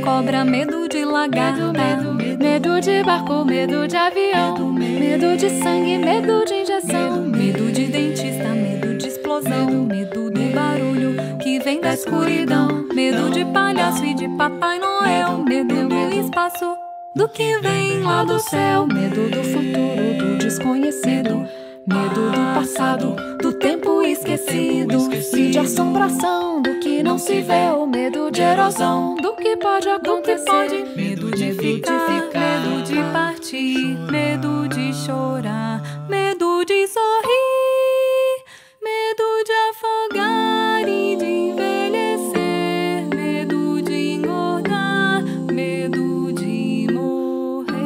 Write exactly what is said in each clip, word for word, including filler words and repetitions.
cobra, medo de lagarta, medo, medo, medo de barco, medo de avião, medo, medo de sangue, medo de injeção, medo, medo de dentista, medo de explosão, medo, medo do barulho que vem da escuridão, medo de palhaço e de Papai Noel, medo do espaço, do que vem lá do céu, medo do futuro, do desconhecido, medo do passado, do tempo esquecido, e de assombração, do que não se vê, o medo de erosão, do que pode acontecer, medo de ficar, medo de partir, medo de chorar, medo de sorrir, medo de afogar e de envelhecer, medo de engordar, medo de morrer.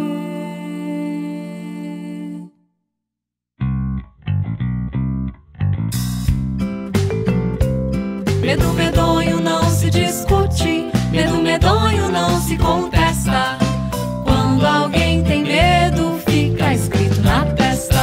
Medo medonho não se discute, medo medonho não se contesta. Quando alguém tem medo, fica escrito na testa.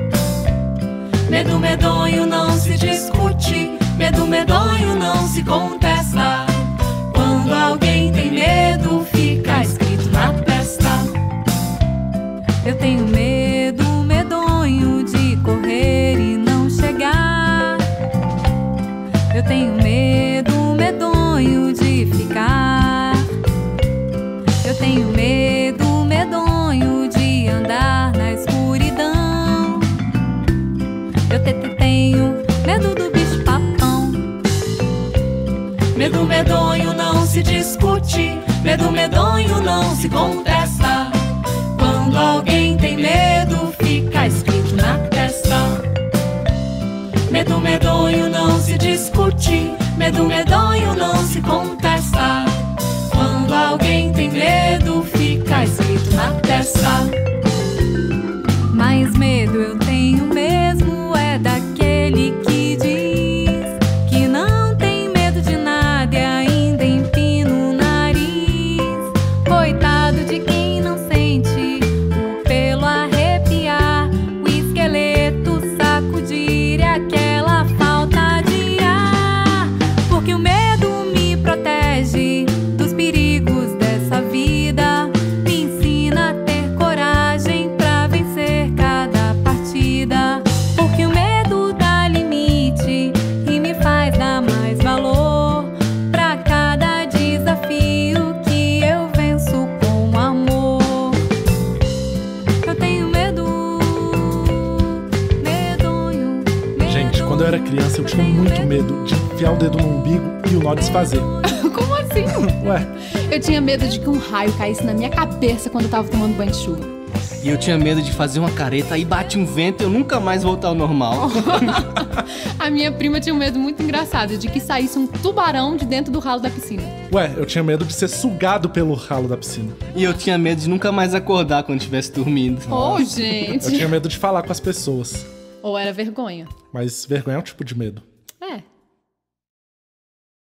Medo medonho não se discute, medo medonho não se contesta. Quando alguém tem medo, fica escrito na testa. Eu tenho medo medonho de correr e não chegar. Eu tenho medo medonho de ficar. Eu tenho medo medonho de andar na escuridão. Eu te te tenho medo do bicho papão. Medo medonho não se discute, medo medonho não se contesta. Quando alguém tem medo, fica escrito na testa. Medo medonho não se discute, medo medonho não se contesta. Quando alguém tem medo, fica escrito na testa. Mas medo eu tenho mesmo é daquele que diz que não tem medo de nada e ainda empina o nariz. Coitado de quem não sente o pelo arrepiar, o esqueleto sacudir e aquela falta de ar. Porque o medo me protege dos perigos dessa vida, me ensina a ter coragem pra vencer cada partida. Porque o medo dá limite e me faz dar mais valor pra cada desafio que eu venço com amor. Eu tenho medo, medonho, medonho. Gente, quando eu era criança eu tinha muito medo de enfiar o dedo no umbigo e o nó desfazer. Como assim? Ué, Eu tinha medo de que um raio caísse na minha cabeça quando eu tava tomando banho de chuva. E eu tinha medo de fazer uma careta, aí bate um vento e eu nunca mais voltar ao normal. A minha prima tinha um medo muito engraçado de que saísse um tubarão de dentro do ralo da piscina. ué, eu tinha medo de ser sugado pelo ralo da piscina. E eu tinha medo de nunca mais acordar quando estivesse dormindo. Oh, Eu gente! tinha medo de falar com as pessoas. Ou era vergonha. Mas vergonha é um tipo de medo. É.